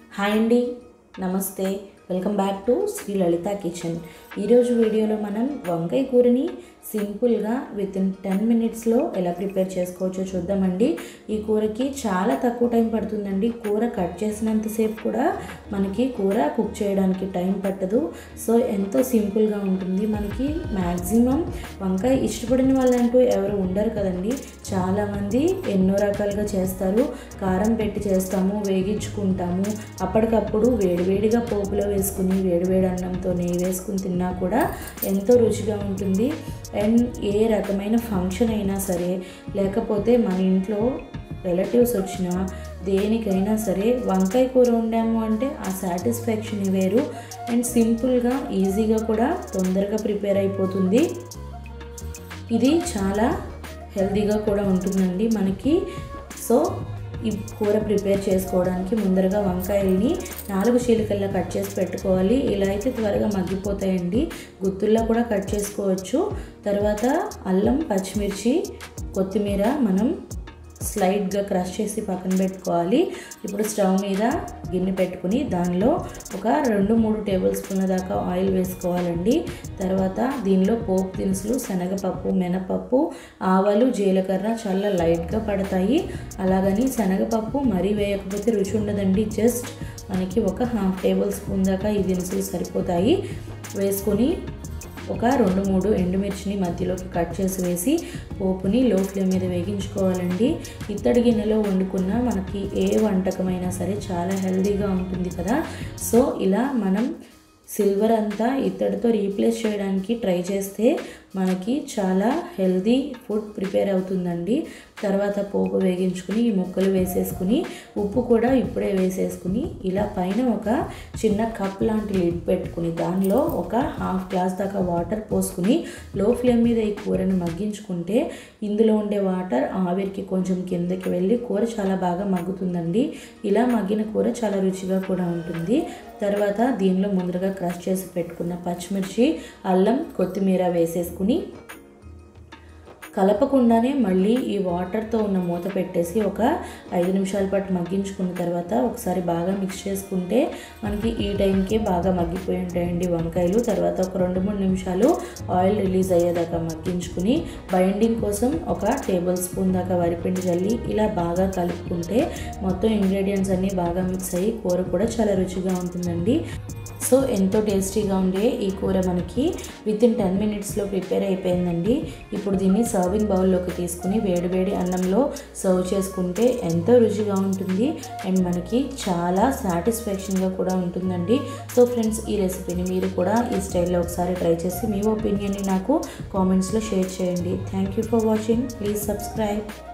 Hi అండి, నమస్తే. Welcome back to Sri Lalitha kitchen. ఈరోజు వీడియోలో మనం వంకాయ కూరని సింపుల్గా వితిన్ 10 minutesలో ఎలా ప్రిపేర్ చేసుకోవచ్చో చూద్దామండి. ఈ కూరకి చాలా తక్కువ టైం పడుతుందండి. కూర కట్ చేసినంతసేపు కూడా మనకి కూర కుక్ చేయడానికి టైం పట్టదు. సో ఎంతో సింపుల్గా ఉంటుంది. మనకి మ్యాక్సిమం వంకాయ ఇష్టపడిన వాళ్ళంటూ ఎవరు ఉండరు కదండి. చాలామంది ఎన్నో రకాలుగా చేస్తారు. కారం పెట్టి చేస్తాము, వేగించుకుంటాము. అప్పటికప్పుడు వేడివేడిగా పోపులో వేసుకుని వేడివేడి అన్నంతో నెయ్యి వేసుకుని తిన్నా కూడా ఎంతో రుచిగా ఉంటుంది. అండ్ ఏ రకమైన ఫంక్షన్ అయినా సరే, లేకపోతే మన ఇంట్లో రిలేటివ్స్ వచ్చినా దేనికైనా సరే వంకాయ కూర వండాము అంటే ఆ సాటిస్ఫాక్షన్ వేరు. అండ్ సింపుల్గా ఈజీగా కూడా తొందరగా ప్రిపేర్ అయిపోతుంది. ఇది చాలా హెల్తీగా కూడా ఉంటుందండి మనకి. సో ఈ కూర ప్రిపేర్ చేసుకోవడానికి ముందరగా వంకాయల్ని 4 చీలికల్లా కట్ చేసి పెట్టుకోవాలి. ఇలా అయితే త్వరగా మగ్గిపోతాయండి. గుత్తుల్లో కూడా కట్ చేసుకోవచ్చు. తర్వాత అల్లం, పచ్చిమిర్చి, కొత్తిమీర మనం స్లైడ్గా క్రష్ చేసి పక్కన పెట్టుకోవాలి. ఇప్పుడు స్టవ్ మీద గిన్నె పెట్టుకుని దానిలో ఒక 2-3 టేబుల్ స్పూన్ల దాకా ఆయిల్ వేసుకోవాలండి. తర్వాత దీనిలో పోపు దినుసులు శనగపప్పు, మినపప్పు, ఆవాలు, జీలకర్ర చాలా లైట్గా పడతాయి. అలాగని శనగపప్పు మరీ వేయకపోతే రుచి ఉండదండి. జస్ట్ మనకి ఒక 1/2 టేబుల్ స్పూన్ దాకా ఈ దినుసులు సరిపోతాయి. వేసుకొని ఒక 2-3 ఎండుమిర్చిని మధ్యలోకి కట్ చేసి వేసి పోపుని లో ఫ్లేమ్ మీద వేగించుకోవాలండి. ఇత్తడి గిన్నెలో వండుకున్న మనకి ఏ వంటకమైనా సరే చాలా హెల్తీగా ఉంటుంది కదా. సో ఇలా మనం సిల్వర్ అంతా ఇత్తడితో రీప్లేస్ చేయడానికి ట్రై చేస్తే మనకి చాలా హెల్తీ ఫుడ్ ప్రిపేర్ అవుతుందండి. తర్వాత పోపు వేగించుకుని ఈ ముక్కలు వేసేసుకుని ఉప్పు కూడా ఇప్పుడే వేసేసుకుని ఇలా పైన ఒక చిన్న కప్ లాంటి లిడ్ పెట్టుకుని దానిలో ఒక 1/2 గ్లాస్ దాకా వాటర్ పోసుకుని లో ఫ్లేమ్ మీద ఈ కూరను మగ్గించుకుంటే ఇందులో ఉండే వాటర్ ఆవిరికి కొంచెం కిందకి వెళ్ళి కూర చాలా బాగా మగ్గుతుందండి. ఇలా మగ్గిన కూర చాలా రుచిగా కూడా ఉంటుంది. తర్వాత దీనిలో ముందరగా క్రష్ చేసి పెట్టుకున్న పచ్చిమిర్చి, అల్లం, కొత్తిమీర వేసేసుకుని కలపకుండానే మళ్ళీ ఈ వాటర్తో ఉన్న మూత పెట్టేసి ఒక 5 నిమిషాల పాటు మగ్గించుకున్న తర్వాత ఒకసారి బాగా మిక్స్ చేసుకుంటే మనకి ఈ టైంకే బాగా మగ్గిపోయి ఉంటాయండి వంకాయలు. తర్వాత ఒక 2-3 నిమిషాలు ఆయిల్ రిలీజ్ అయ్యేదాకా మగ్గించుకుని బైండింగ్ కోసం ఒక టేబుల్ స్పూన్ దాకా వరిపిండి చల్లి ఇలా బాగా కలుపుకుంటే మొత్తం ఇంగ్రీడియంట్స్ అన్నీ బాగా మిక్స్ అయ్యి కూర కూడా చాలా రుచిగా ఉంటుందండి. సో ఎంతో టేస్టీగా ఉండే ఈ కూర మనకి వితిన్ 10 minutesలో ప్రిపేర్ అయిపోయిందండి. ఇప్పుడు దీన్ని సర్వింగ్ బౌల్లోకి తీసుకుని వేడివేడి అన్నంలో సర్వ్ చేసుకుంటే ఎంతో రుచిగా ఉంటుంది. అండ్ మనకి చాలా సాటిస్ఫాక్షన్గా కూడా ఉంటుందండి. సో ఫ్రెండ్స్, ఈ రెసిపీని మీరు కూడా ఈ స్టైల్లో ఒకసారి ట్రై చేసి మీ ఒపీనియన్ని నాకు కామెంట్స్లో షేర్ చేయండి. Thank you for watching. Please subscribe.